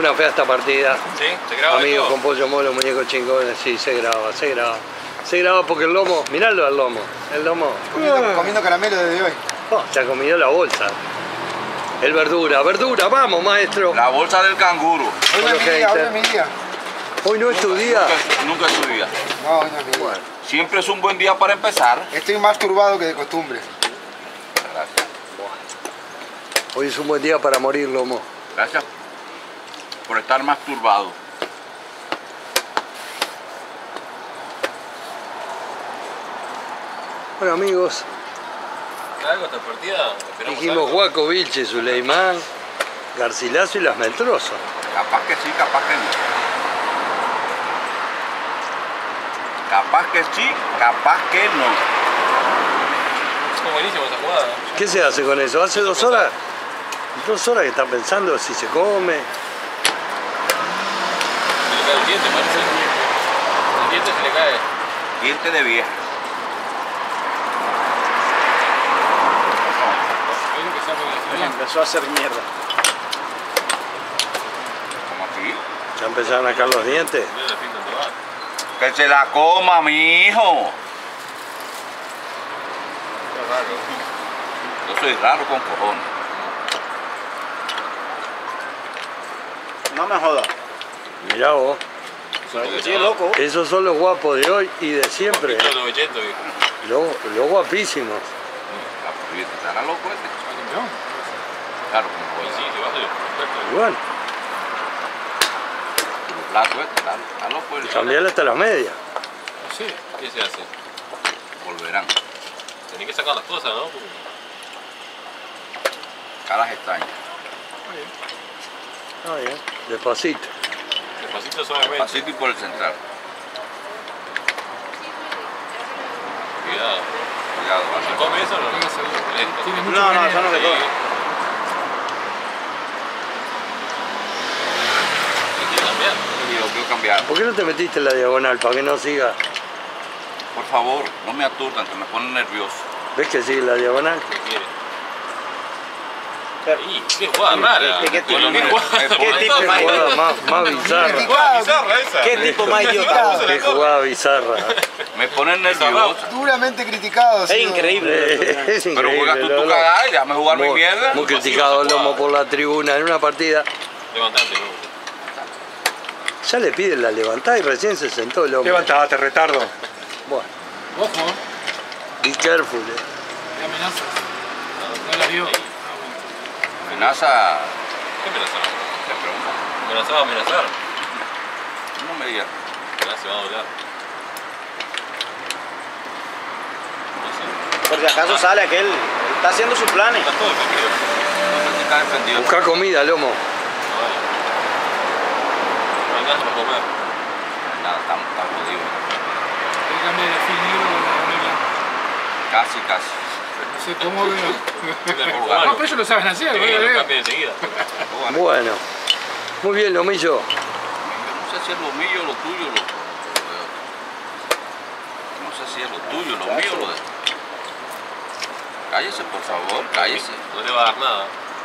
una fea esta partida. ¿Sí? ¿Se graba Amigos todo? con pollo molo, muñecos chingones, sí, se graba, se graba. Se graba porque el lomo, miralo al lomo, el lomo. Comiendo caramelo desde hoy. Oh, se ha comido la bolsa. El verdura, vamos maestro. La bolsa del canguro. Hoy no es mi día, hoy no es mi día. Hoy no es tu día. Nunca es su día. No, hoy no es mi día. Bueno, Siempre es un buen día para empezar. Estoy más turbado que de costumbre. Gracias. hoy es un buen día para morir, lomo. Gracias por estar más turbado. Bueno amigos, ¿Algo esta partida? ¿Esperamos dijimos algo? Guaco, Vilche, Suleimán, Garcilaso y las Meltroso. Capaz que sí, capaz que no. Capaz que sí, capaz que no. Fue buenísima esa jugada. ¿Qué se hace con eso? Hace 2 horas, 2 horas que están pensando si se come. Se le cae el diente, parece. El diente se le cae. Diente de vieja. Empezó a hacer mierda. Como aquí. Ya empezaron a sacar los dientes. Mira la pinta donde va. Que se la coma, mi hijo. Qué raro. Yo soy raro con cojones. No me jodas. Mirá vos, Sí, loco. esos son los guapos de hoy y de siempre. Pinto 900, viejo. Los guapísimos. La prohibida, ¿estará loco este? Claro, como Pues puede sí, se va a hacer. Y bueno, plato este, está loco el cambiarle hasta las medias. Sí. ¿Qué se hace? volverán. Tenés que sacar las cosas, ¿no? Caras extrañas. Está bien, despacito. Despacito suavemente. Pasito y por el central. Cuidado. Cuidado, ¿Se vas a come eso o no? No, no, eso no se come. Hay que cambiar. Y lo quiero cambiar. ¿Por qué no te metiste en la diagonal para que no siga? Por favor, no me aturdan, que me ponen nervioso. ¿Ves que sigue la diagonal? ¿Qué quiere? Pero- Ih, qué jugada rara. ¿Qué tipo? Bueno, qué jugada. ¿Qué tipo? Qué jugada más bizarra. Jugada bizarra esa. ¿Qué tipo más idiota? Qué jugada bizarra. Me ponen nervioso. Duramente criticado. Es increíble. Es Pero increíble. juegas tú tu Lomo. cagada y déjame jugar mi mierda. Muy criticado el lomo por la tribuna en una partida. Levantate, ¿no? Ya le piden la levantada y recién se sentó el hombre. Levantate, retardo. Bueno, Ojo, be careful. hay amenazas. No la vio. Amenaza. ¿Qué amenazaba? Te pregunto. ¿Amenazaba a amenazar? No me digas. Ya se va a doblar. No sé. Por si acaso sale aquel. Él está haciendo sus planes. Está todo el partido. No sé si está defendido. Busca comida, lomo. No hay nada para comer. Nada, está jodido. El cambio de fin negro con la blanca. Casi, casi. No sé cómo veo. No, pero ellos lo saben hacer, Sí, veo, lo veo. cambia enseguida. Bueno, muy bien, Lomillo. No sé si es lo mío, lo tuyo, no sé si es lo tuyo, lo mío, lo de... Cállese, por favor, cállese. No le va a dar nada.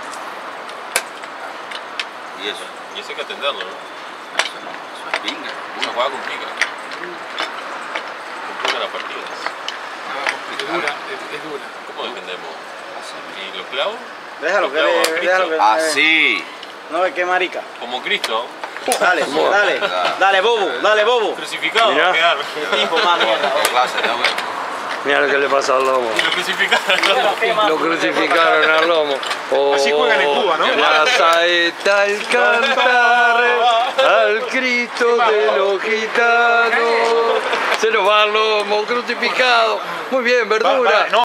Y eso, Y eso hay que atenderlo, ¿no? eso no, eso es pinga. Una jugada complica. Complica las partidas. Es dura, es dura. ¿Cómo defendemos? ¿Y los clavos? Déjalo que Los clavos a le. Déjalo que Cristo. Así. No ve qué marica. Como Cristo. Dale, dale. Dale, bobo, dale, bobo. Crucificado Mirá. va a quedar. Qué tipo más mierda. ¿Qué clase, no? Mira lo que le pasa al lomo. Y lo crucificaron. Lo crucificaron al lomo. Oh, Así juegan en Cuba, ¿no? La saeta al cantar al Cristo de los gitanos. Se nos va el lomo crucificado. Muy bien, verdura. No.